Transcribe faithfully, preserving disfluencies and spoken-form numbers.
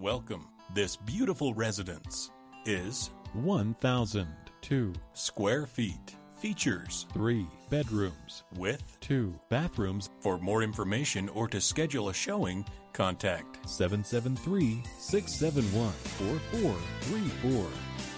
Welcome. This beautiful residence is one thousand two square feet. Features three bedrooms with two bathrooms. For more information or to schedule a showing, contact seven seven three, six seven one, four four three four.